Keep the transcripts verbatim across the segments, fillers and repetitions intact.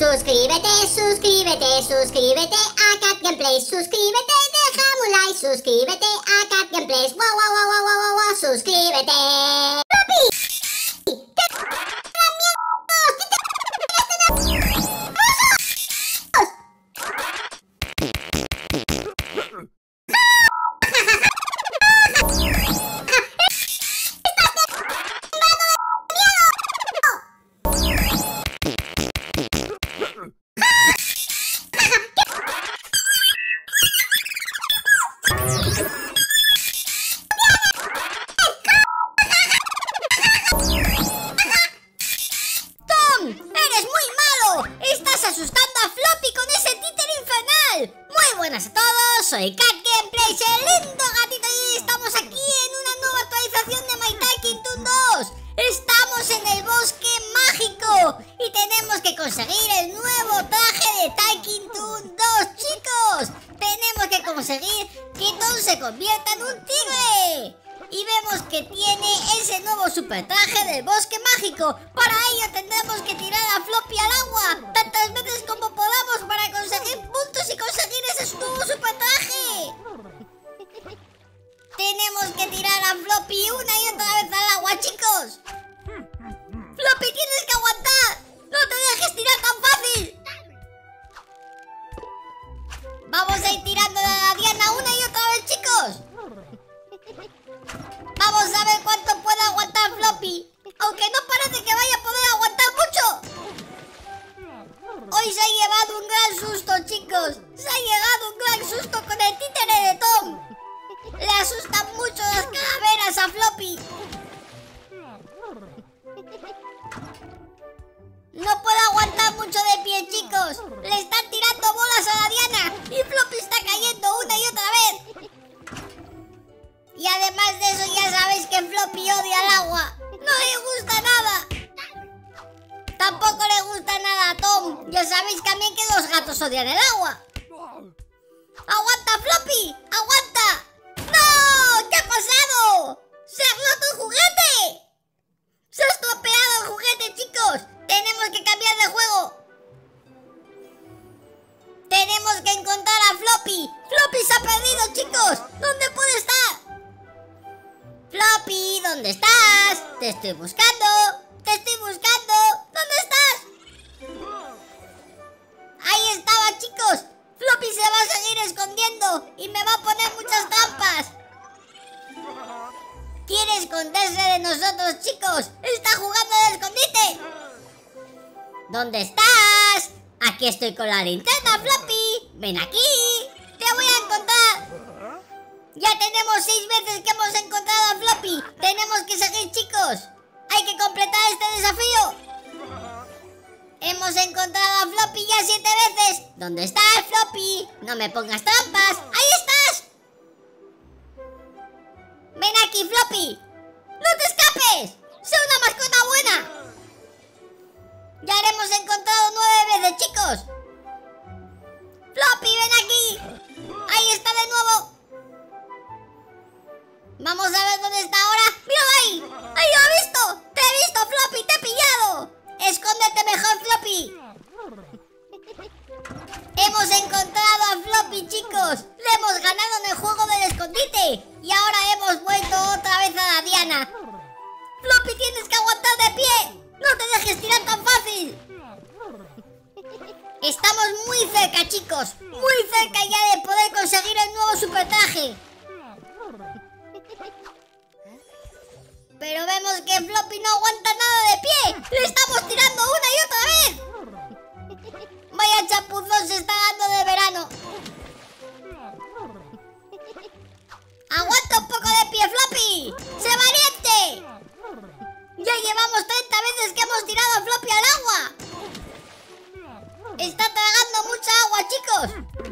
Suscríbete, suscríbete, suscríbete a Cat Gameplays. Suscríbete, déjame un like. Suscríbete a Cat Gameplays. Wow, wow, wow, wow, wow, wow, wow. Suscríbete. ¡Floppy! ¡Te la mierda! Buenas a todos, soy Cat Gameplays, el lindo gatito, y estamos aquí en una nueva actualización de My Talking Toon dos. Estamos en el bosque mágico y tenemos que conseguir el nuevo traje de Talking Toon dos, chicos. Tenemos que conseguir que Tom se convierta en un tigre. Y vemos que tiene ese nuevo super traje del bosque mágico. Para ello tendremos que tirar a Floppy al agua tantas veces como podamos para conseguir puntos y conseguir ese nuevo super traje. Tenemos que tirar a Floppy una y otra vez al agua, chicos. Floppy, tienes que aguantar. No te dejes tirar tan fácil. Vamos a ir tirando a la Diana una y otra vez, chicos. Vamos a ver cuánto puede aguantar Floppy. Aunque no parece que vaya a poder aguantar mucho. Hoy se ha llevado un gran susto, chicos. Se ha llevado un gran susto con el títere de Tom. Le asustan mucho las calaveras a Floppy. No puede aguantar mucho de pie, chicos. Le están tirando bolas a la Diana y Floppy está cayendo una y otra vez. Y además de eso, ya sabéis que Floppy odia el agua. No le gusta nada. Tampoco le gusta nada a Tom. Ya sabéis también que los gatos odian el agua. ¡Aguanta, Floppy! ¡Aguanta! ¡No! ¿Qué ha pasado? ¡Se ha roto el juguete! ¡Se ha estropeado el juguete, chicos! ¡Tenemos que cambiar de juego! ¡Tenemos que encontrar a Floppy! ¡Floppy se ha perdido, chicos! ¿Dónde puede estar? Floppy, ¿dónde estás? Te estoy buscando. Te estoy buscando. ¿Dónde estás? Ahí estaba, chicos. Floppy se va a seguir escondiendo y me va a poner muchas trampas. Quiere esconderse de nosotros, chicos. Está jugando al escondite. ¿Dónde estás? Aquí estoy con la linterna, Floppy. Ven aquí. Te voy a encontrar. Ya tenemos seis veces que hemos encontrado a Floppy. Tenemos que seguir, chicos. Hay que completar este desafío. Hemos encontrado a Floppy ya siete veces. ¿Dónde estás, Floppy? No me pongas trampas. ¡Ahí estás! Ven aquí, Floppy. ¡No te escapes! ¡Sé una mascota buena! Ya le hemos encontrado nueve veces, chicos. Floppy, ven aquí. Ahí está de nuevo. Vamos a ver dónde está ahora. ¡Míralo ahí! ¡Ahí lo he visto! ¡Te he visto, Floppy! ¡Te he pillado! ¡Escóndete mejor, Floppy! Hemos encontrado a Floppy, chicos. Le hemos ganado en el juego del escondite. Y ahora hemos vuelto otra vez a la Diana. Floppy, tienes que aguantar de pie. No te dejes tirar tan fácil. Estamos muy cerca, chicos. Muy cerca ya de poder conseguir el nuevo super traje. Pero vemos que Floppy no aguanta nada de pie. ¡Le estamos tirando una y otra vez! Vaya chapuzón se está dando de verano. ¡Aguanta un poco de pie, Floppy! ¡Sé valiente! Ya llevamos treinta veces que hemos tirado a Floppy al agua. Está tragando mucha agua, chicos.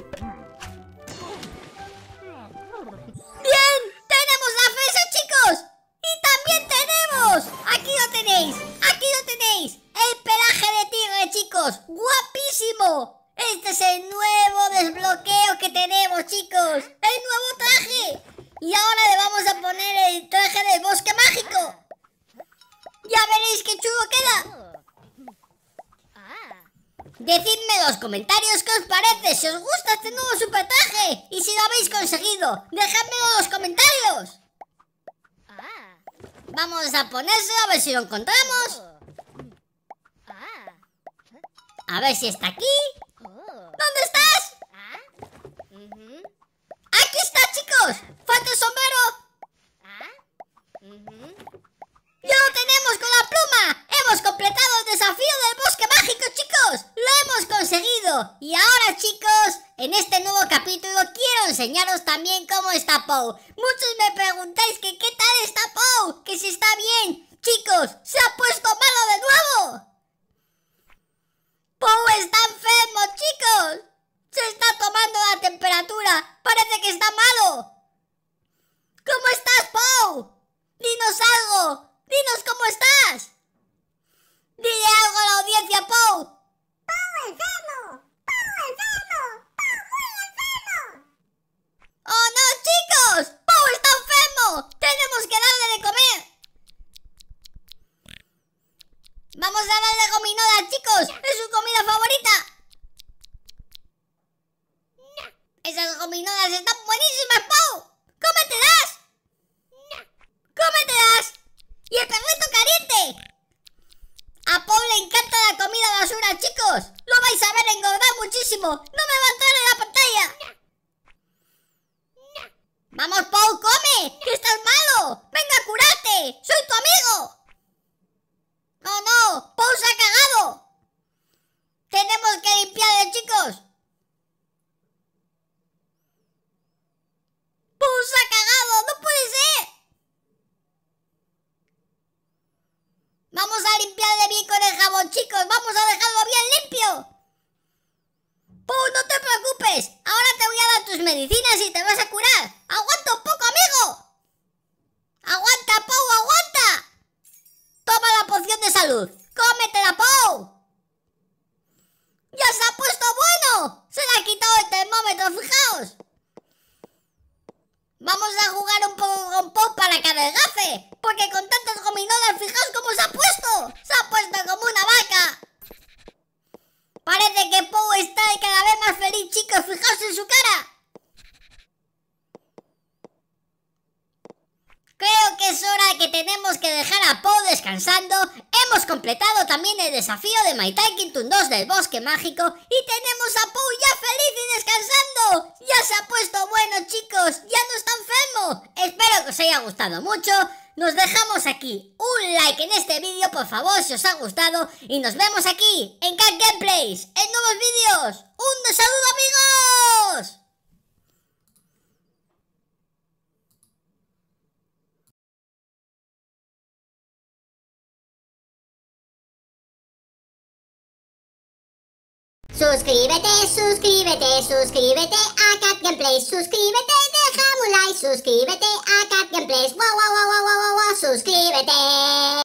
¡Bien! ¡Tenemos la fresa, chicos! ¡Y también tenemos! ¡Aquí lo tenéis! ¡Aquí lo tenéis! ¡El pelaje de tigre, chicos! ¡Guapísimo! Este es el nuevo desbloqueo que tenemos, chicos. ¡El nuevo traje! Y ahora le vamos a poner el traje del bosque mágico. ¡Ya veréis qué chulo queda! Decidme en los comentarios qué os parece, si os gusta este nuevo super traje y si lo habéis conseguido. Dejadmelo en los comentarios. Vamos a ponérselo a ver si lo encontramos. A ver si está aquí. ¿Dónde estás? ¡Aquí está, chicos! ¡Falta el sombrero! ¡Ya lo tenemos con la pluma! ¡Hemos completado el desafío del bosque mágico, chicos! ¡Lo hemos conseguido! Y ahora, chicos, en este nuevo capítulo quiero enseñaros también cómo está Pou. Muchos me preguntáis que qué tal está Pou, que si está bien. Chicos, se ha puesto malo de nuevo. Pou está enfermo, chicos. Se está tomando la temperatura. Parece que está malo. ¿Cómo estás, Pou? Dinos algo. Dinos cómo estás. Dile algo a la audiencia, Pou. ¡Pou enfermo! ¡Pou enfermo! ¡Pou muy enfermo! ¡Oh, no, chicos! ¡Pou está enfermo! ¡Tenemos que darle de comer! ¡Vamos a darle gominolas, chicos! ¡Es su comida favorita! ¡Esas gominolas están buenísimas, Pou! ¡Cómetelas! ¡Cómetelas! ¡Y el perrito caliente! A Pou le encanta la comida basura, chicos. Lo vais a ver engordar muchísimo. No me va a entrar en la pantalla. Vamos, Pou, come, que estás malo. Venga a curarte. Soy tu amigo. No, no, Pou se ha cagado. Tenemos que limpiarle, chicos. Pou se ha cagado. No puede ser. Vamos a limpiarle bien con el jabón, chicos. Vamos a dejarlo bien limpio. Pou, no te preocupes. Ahora te voy a dar tus medicinas y te vas a curar. Aguanta un poco, amigo. Aguanta, Pou, aguanta. Toma la poción de salud. Cómetela, Pou. Ya se ha puesto bueno. Se le ha quitado el termómetro, fijaos. Vamos a jugar un poco con Pou para que adelgace. Porque con tantas gominolas, fijaos cómo se ha puesto. Se ha puesto como una vaca. Parece que Pou está cada vez más feliz, chicos. Fijaos en su cara. Creo que es hora que tenemos que dejar a Pou descansando. Hemos completado también el desafío de My Talking Toon dos del bosque mágico. Y tenemos a Pou ya feliz y descansando. Ya se ha puesto bueno, chicos. Ya no está enfermo. Espero que os haya gustado mucho. Nos dejamos aquí un like en este vídeo, por favor, si os ha gustado. Y nos vemos aquí en Cat Gameplays, en nuevos vídeos. ¡Un saludo, amigos! Suscríbete, suscríbete, suscríbete a Cat Gameplays. Suscríbete, déjame un like. Suscríbete a Cat Gameplays. Wow, wow, wow, wow, wow, wow, suscríbete.